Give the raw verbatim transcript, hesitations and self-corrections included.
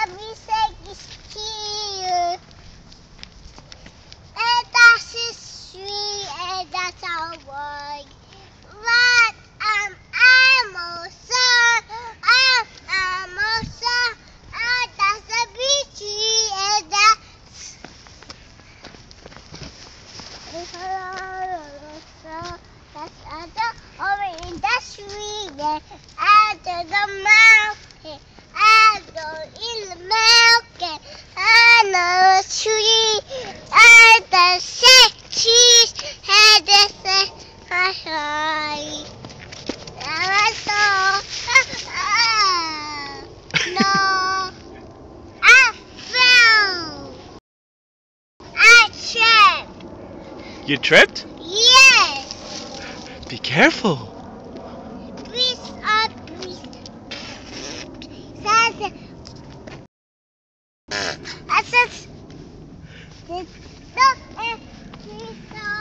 everything is here. And that's is sweet, and that's our word. But I'm almost I'm almost and that's a beachy, and that's that's other over in the street, and the mountain, and in the mountain, and the tree, and the cheese, and the hi. That's all. No, I fell. I tripped. You tripped? Yes. Be careful. Breathe up, breathe. That's it. That's it. No, breathe up.